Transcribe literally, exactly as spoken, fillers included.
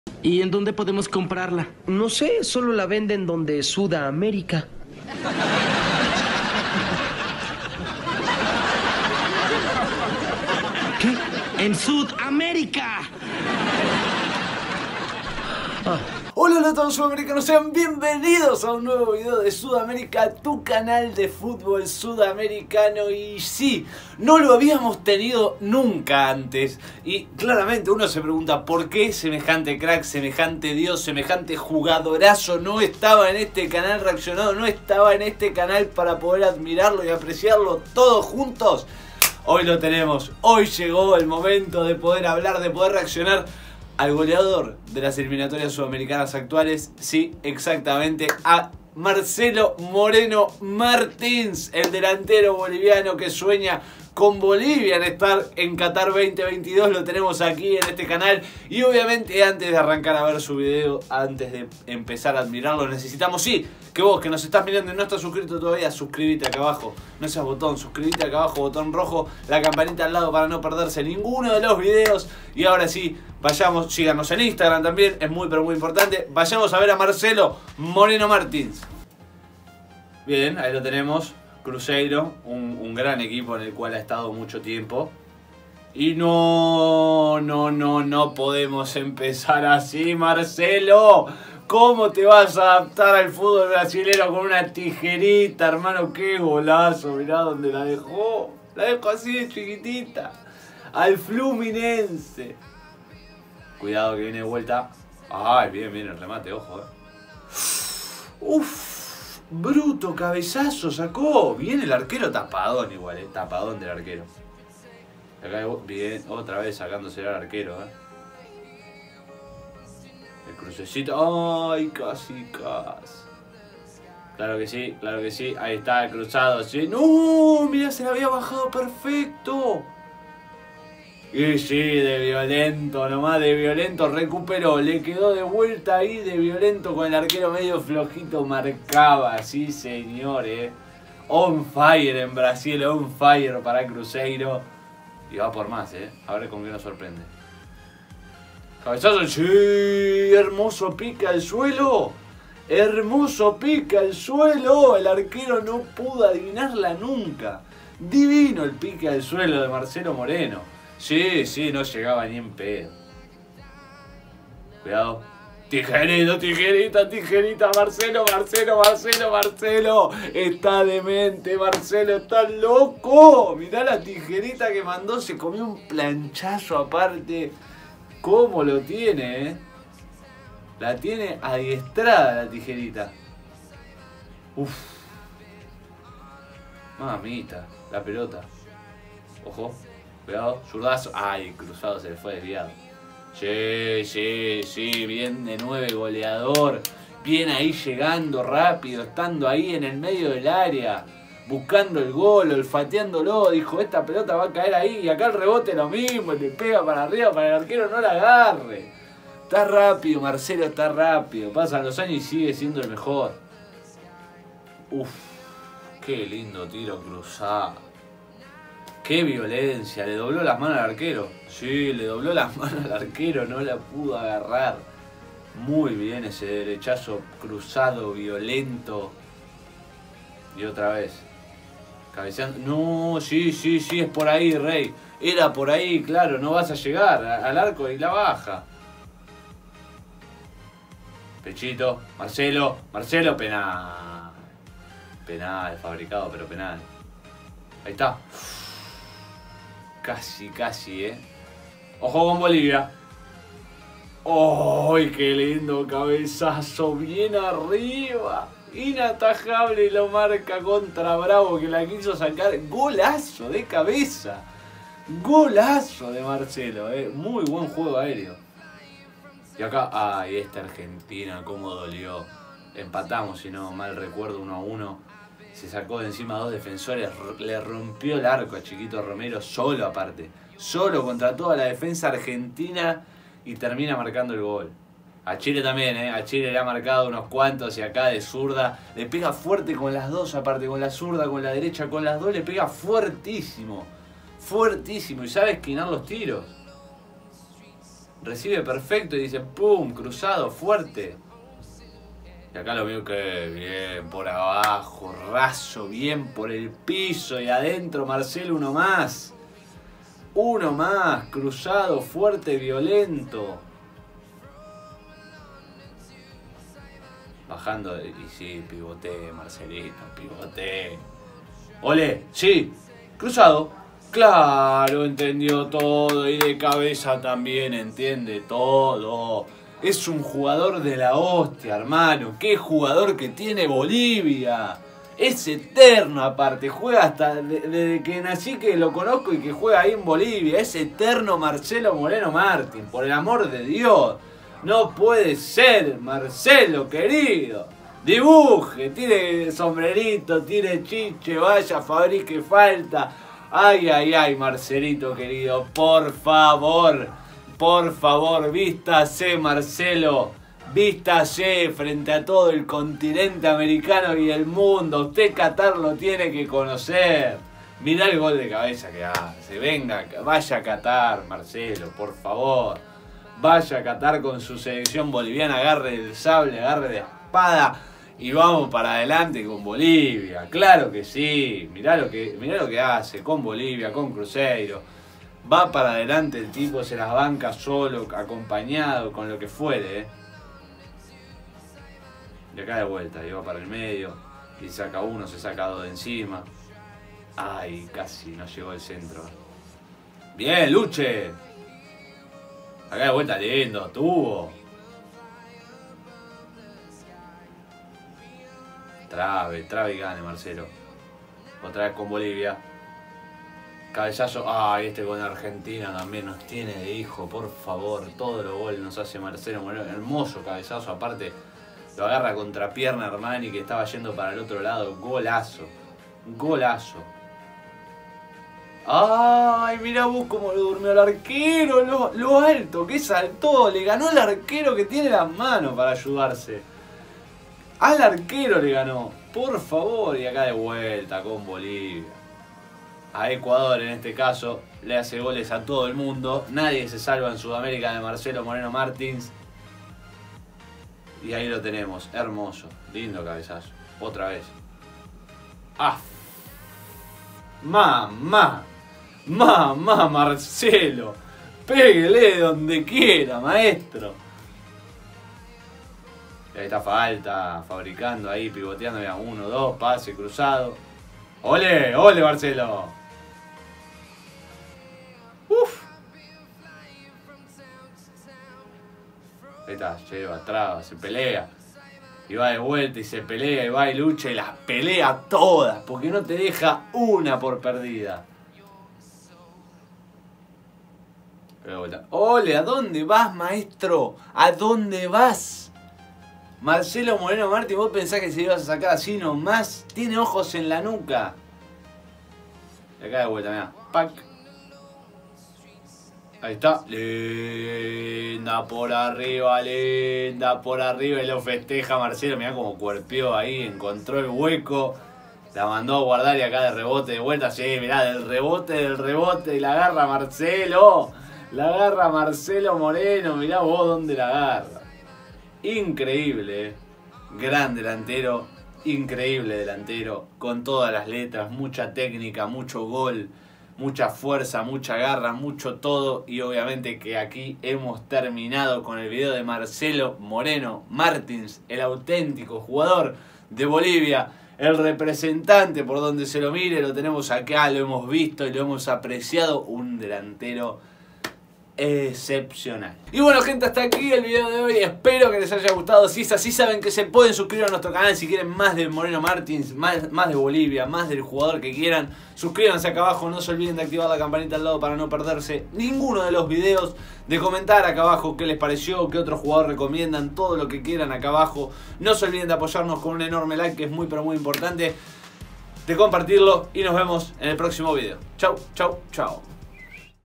¿Y en dónde podemos comprarla? No sé, solo la venden donde Sudamérica. ¿Qué? ¡En Sudamérica! Ah. Hola, hola a todos sudamericanos, sean bienvenidos a un nuevo video de Sudamérica, tu canal de fútbol sudamericano. Y sí, no lo habíamos tenido nunca antes. Y claramente uno se pregunta por qué semejante crack, semejante dios, semejante jugadorazo no estaba en este canal reaccionado, no estaba en este canal para poder admirarlo y apreciarlo todos juntos. Hoy lo tenemos, hoy llegó el momento de poder hablar, de poder reaccionar al goleador de las eliminatorias sudamericanas actuales. Sí, exactamente, a Marcelo Moreno Martins, el delantero boliviano que sueña con Bolivia en estar en Qatar veinte veintidós. Lo tenemos aquí en este canal. Y obviamente antes de arrancar a ver su video, antes de empezar a admirarlo, necesitamos, sí, que vos que nos estás mirando y no estás suscrito todavía, suscríbete acá abajo. No seas botón, suscríbete acá abajo, botón rojo, la campanita al lado para no perderse ninguno de los videos. Y ahora sí, vayamos, síganos en Instagram también, es muy pero muy importante. Vayamos a ver a Marcelo Moreno Martins. Bien, ahí lo tenemos. Cruzeiro, un, un gran equipo en el cual ha estado mucho tiempo. Y no, no, no, no podemos empezar así, Marcelo. ¿Cómo te vas a adaptar al fútbol brasileño con una tijerita, hermano? ¡Qué golazo! Mirá dónde la dejó. La dejó así de chiquitita. Al Fluminense. Cuidado que viene de vuelta. Ay, bien, bien el remate, ojo, eh. Uf. Bruto cabezazo sacó. Bien el arquero, tapadón igual, eh. Tapadón del arquero. Acá bien, otra vez sacándose al arquero, eh. El crucecito. Ay, casi, casi. Claro que sí, claro que sí. Ahí está el cruzado, sí. No, mira, se le había bajado perfecto. Y sí, de violento, nomás de violento, recuperó, le quedó de vuelta ahí de violento con el arquero medio flojito, marcaba, sí señor, eh. On fire en Brasil, on fire para Cruzeiro. Y va por más, eh, a ver con qué nos sorprende. Cabezazo, sí, hermoso pica al suelo, hermoso pica al suelo, el arquero no pudo adivinarla nunca. Divino el pique al suelo de Marcelo Moreno. Sí, sí, no llegaba ni en pedo. Cuidado. Tijerito, tijerita, tijerita. Marcelo, Marcelo, Marcelo, Marcelo. Está demente, Marcelo, está loco. Mirá la tijerita que mandó. Se comió un planchazo aparte. ¿Cómo lo tiene, eh? La tiene adiestrada la tijerita. Uf. Mamita, la pelota. Ojo. Cuidado, zurdazo. Ay, cruzado se le fue desviado. Sí, sí, sí, bien de nueve, goleador. Bien ahí llegando rápido, estando ahí en el medio del área. Buscando el gol, olfateándolo. Dijo, esta pelota va a caer ahí. Y acá el rebote lo mismo, le pega para arriba para el arquero no la agarre. Está rápido, Marcelo, está rápido. Pasan los años y sigue siendo el mejor. Uf, qué lindo tiro cruzado. ¡Qué violencia! Le dobló las manos al arquero. Sí, le dobló las manos al arquero, no la pudo agarrar. Muy bien ese derechazo cruzado, violento. Y otra vez. Cabeceando. No, sí, sí, sí, es por ahí, Rey. Era por ahí, claro, no vas a llegar al arco y la baja. Pechito, Marcelo, Marcelo, penal. Penal, fabricado, pero penal. Ahí está. Casi, casi, eh. Ojo con Bolivia. ¡Ay, qué lindo cabezazo! Bien arriba. Inatajable y lo marca contra Bravo que la quiso sacar. Golazo de cabeza. Golazo de Marcelo, eh. Muy buen juego aéreo. Y acá, ay, esta Argentina, cómo dolió. Empatamos, si no mal recuerdo, uno a uno. Se sacó de encima a dos defensores, le rompió el arco a Chiquito Romero, solo aparte. Solo contra toda la defensa argentina y termina marcando el gol. A Chile también, ¿eh? A Chile le ha marcado unos cuantos y acá de zurda. Le pega fuerte con las dos aparte, con la zurda, con la derecha, con las dos le pega fuertísimo. Fuertísimo y sabe esquinar los tiros. Recibe perfecto y dice, pum, cruzado, fuerte. Y acá lo veo que bien por abajo, raso, bien por el piso. Y adentro Marcelo uno más. Uno más, cruzado, fuerte, violento. Bajando, y sí, pivoté, Marcelito, pivoté. ¡Ole! Sí, cruzado. Claro, entendió todo y de cabeza también entiende todo. Es un jugador de la hostia, hermano. ¡Qué jugador que tiene Bolivia! Es eterno aparte, juega hasta desde de que nací que lo conozco y que juega ahí en Bolivia. Es eterno Marcelo Moreno Martín, por el amor de Dios. No puede ser, Marcelo querido. Dibuje, tire sombrerito, tire chiche, vaya, fabrique falta. Ay, ay, ay, Marcelito querido, por favor, por favor, vístase, Marcelo, vístase frente a todo el continente americano y el mundo. Usted Qatar lo tiene que conocer. Mirá el gol de cabeza que hace. Venga, vaya a Qatar, Marcelo, por favor. Vaya a Qatar con su selección boliviana, agarre el sable, agarre la espada. Y vamos para adelante con Bolivia, claro que sí, mirá lo que, mirá lo que hace con Bolivia, con Cruzeiro. Va para adelante el tipo, se las banca solo, acompañado, con lo que fuere. ¿eh? Y acá de vuelta, y va para el medio, y saca uno, se saca dos de encima. Ay, casi no llegó el centro. Bien, Luche. Acá de vuelta lindo, tuvo. Trabe, trabe y gane Marcelo. Otra vez con Bolivia. Cabezazo. Ay, este con Argentina también nos tiene de hijo, por favor. Todos los goles nos hace Marcelo Moreno. Hermoso cabezazo, aparte lo agarra contra pierna Armani que estaba yendo para el otro lado. Golazo. Golazo. Ay, mira vos cómo lo durmió el arquero. Lo, lo alto que saltó. Le ganó el arquero que tiene las manos para ayudarse. Al arquero le ganó, por favor, y acá de vuelta con Bolivia. A Ecuador en este caso le hace goles a todo el mundo. Nadie se salva en Sudamérica de Marcelo Moreno Martins. Y ahí lo tenemos, hermoso, lindo cabezazo. Otra vez. ¡Ah! ¡Mamá! ¡Mamá, Marcelo! Péguele donde quiera, maestro. Ahí está falta, fabricando ahí, pivoteando, mira, uno, dos, pase, cruzado. ¡Ole! ¡Ole, Marcelo! ¡Uf! Ahí está, lleva, traba, se pelea. Y va de vuelta y se pelea, y va y lucha y las pelea todas, porque no te deja una por perdida. ¡Ole! ¿A dónde vas, maestro? ¿A dónde vas? Marcelo Moreno Martín, vos pensás que se ibas a sacar así nomás. Tiene ojos en la nuca. Y acá de vuelta, mirá. Pac. Ahí está. Linda por arriba, linda por arriba. Y lo festeja Marcelo. Mirá como cuerpeó ahí. Encontró el hueco. La mandó a guardar y acá de rebote de vuelta. Sí, mirá, del rebote, del rebote. Y la agarra Marcelo. La agarra Marcelo Moreno. Mirá vos dónde la agarra. Increíble, ¿eh? Gran delantero, increíble delantero, con todas las letras, mucha técnica, mucho gol, mucha fuerza, mucha garra, mucho todo. Y obviamente que aquí hemos terminado con el video de Marcelo Moreno Martins, el auténtico jugador de Bolivia, el representante por donde se lo mire, lo tenemos acá, lo hemos visto y lo hemos apreciado, un delantero excepcional. Y bueno, gente, hasta aquí el video de hoy. Espero que les haya gustado. Si es así, saben que se pueden suscribir a nuestro canal si quieren más de Moreno Martins, más, más de Bolivia, más del jugador que quieran. Suscríbanse acá abajo, no se olviden de activar la campanita al lado para no perderse ninguno de los videos. De comentar acá abajo qué les pareció, qué otro jugador recomiendan, todo lo que quieran acá abajo. No se olviden de apoyarnos con un enorme like, que es muy pero muy importante. De compartirlo y nos vemos en el próximo video. Chau, chau, chau.